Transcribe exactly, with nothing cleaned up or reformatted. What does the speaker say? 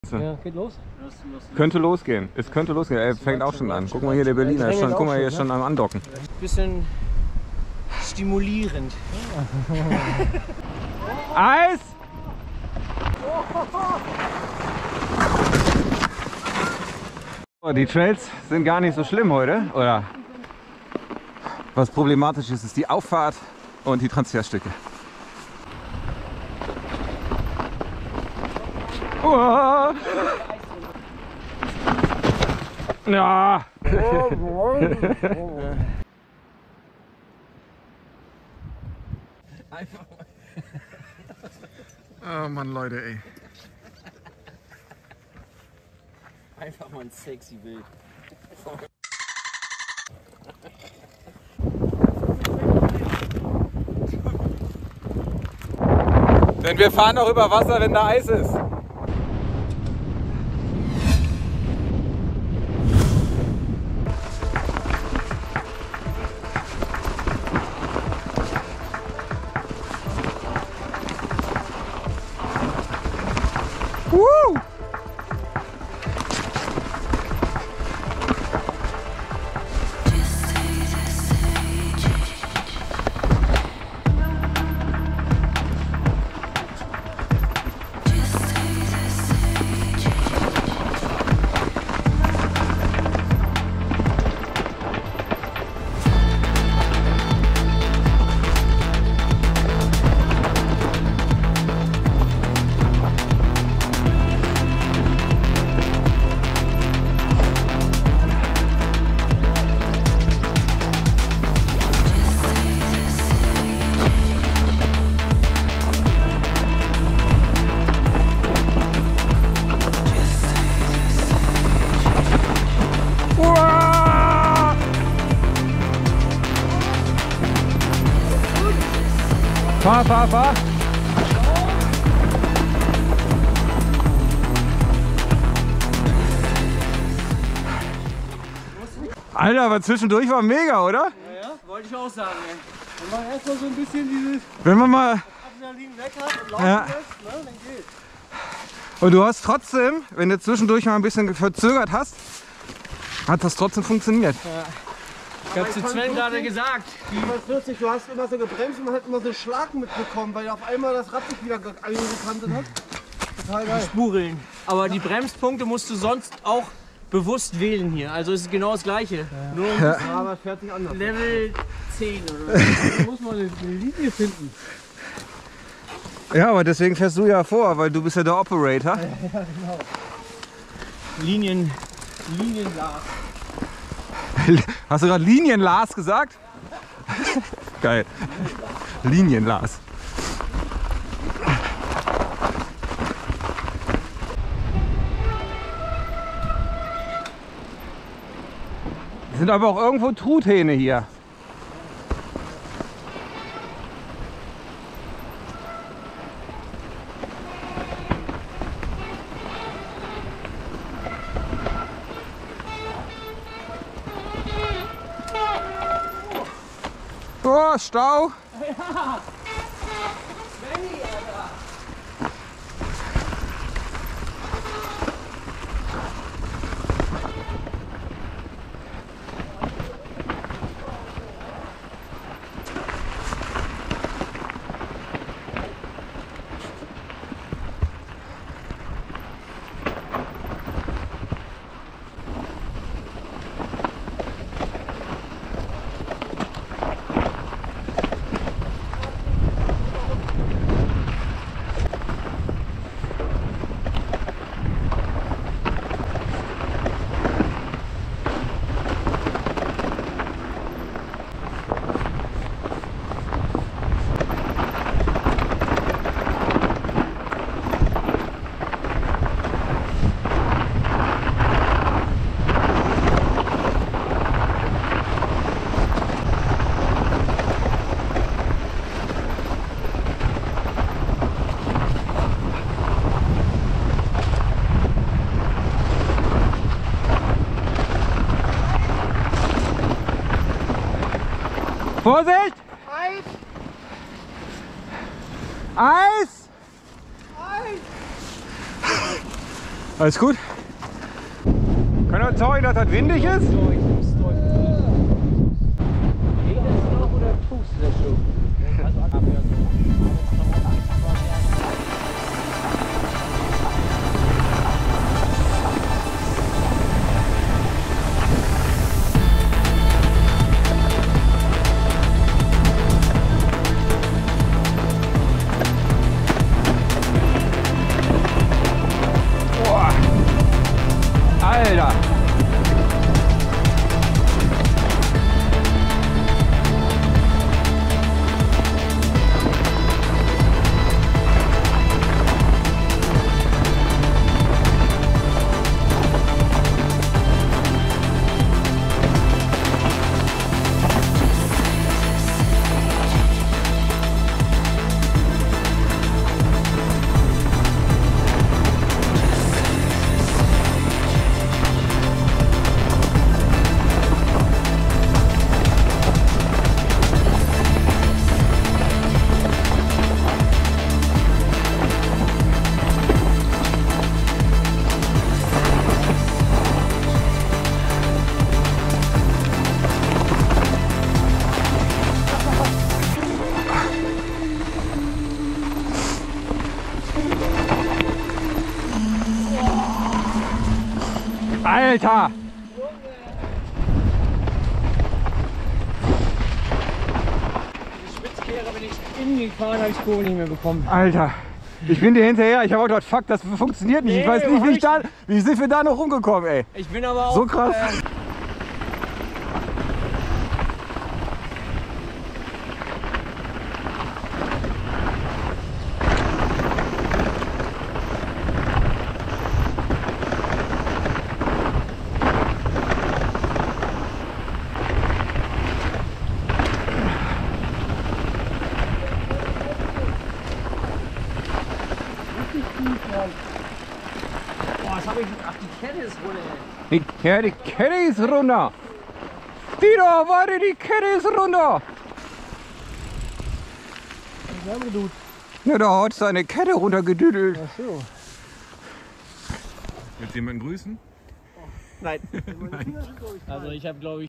Ja, geht los? Könnte losgehen. Es könnte losgehen. Er fängt auch schon an. Guck mal hier, der Berliner ist schon, guck mal, hier ist schon am Andocken. Bisschen stimulierend. Eis! Die Trails sind gar nicht so schlimm heute, oder? Was problematisch ist, ist die Auffahrt und die Transferstücke. Oh. Ja. Oh Mann, Leute, ey. Einfach mal ein sexy Bild. Denn wir fahren auch über Wasser, wenn da Eis ist. Woo! Fahr, fahr, fahr! Alter, aber zwischendurch war mega, oder? Ja, ja, wollte ich auch sagen. Ey. Wenn man erstmal so ein bisschen dieses Wenn man mal Adrenalin weg hat und laufen ja. lässt, ne, dann geht's. Und du hast trotzdem, wenn du zwischendurch mal ein bisschen verzögert hast, hat das trotzdem funktioniert. Ja. Ich hab zu Sven gerade gesagt. vierzig, du hast immer so gebremst und man hat immer so einen Schlag mitbekommen, weil auf einmal das Rad sich wieder eingekantet hat. Total geil. Spureln. Aber die Bremspunkte musst du sonst auch bewusst wählen hier. Also es ist genau das gleiche. Ja. Nur ein Ja, aber es fährt sich anders. Level zehn oder so. Da muss man eine Linie finden. Ja, aber deswegen fährst du ja vor, weil du bist ja der Operator. Ja, ja genau. Linien, Linienlas. Hast du gerade Linien-Lars gesagt? Geil. Linien-Lars. Sind aber auch irgendwo Truthähne hier. Oh, Stau! Ja! Svenny, Alter! Vorsicht! Eis! Eis! Eis! Alles gut? Kann er zeigen, dass das windig ist? Alter! Alter! Die Spitzkehre bin ich innen gefahren, habe ich das Boot nicht mehr bekommen. Alter! Ich bin dir hinterher, ich habe auch gedacht, fuck, das funktioniert nicht. Nee, ich weiß nicht, wie, ich ich da, wie sind wir da noch rumgekommen, ey? Ich bin aber auch... So krass. Äh, Boah, was hab ich... Ach, die Kette ist runter. Die Kette, die Kette ist runter! Dieter, warte, die Kette ist runter! Was haben wir getan? Ja, da hat seine Kette runtergedüdelt. Ach so. Willst du jemanden grüßen? Nein. Also ich habe, glaube ich,